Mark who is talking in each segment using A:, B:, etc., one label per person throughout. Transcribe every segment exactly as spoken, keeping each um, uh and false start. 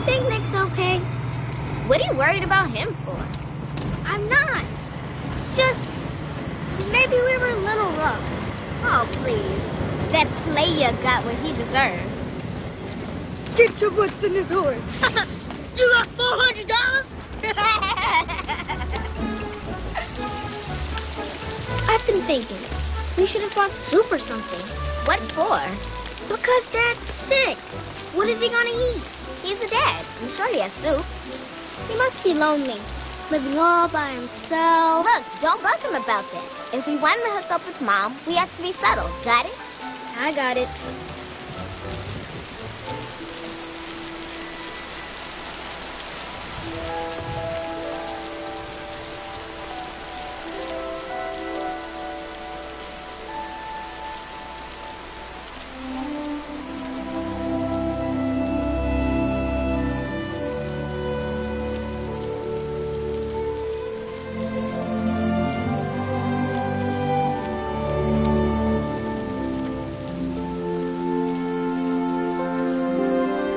A: think Nick's okay?
B: What are you worried about him for?
A: I'm not. It's just, maybe we were a little rough.
B: Oh, please. That player got what he deserved.
A: Get your butts in his horse.
B: You got four hundred dollars?
A: I've been thinking, we should have brought soup or something.
B: What for?
A: Because Dad's sick. What is he gonna eat?
B: He's a dad. I'm sure he has soup.
A: He must be lonely, living all by himself.
B: Look, don't bug him about that. If we want him to hook up with Mom, we have to be subtle. Got it?
A: I got it.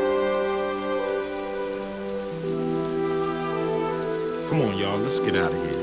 C: Come on, y'all. Let's get out of here.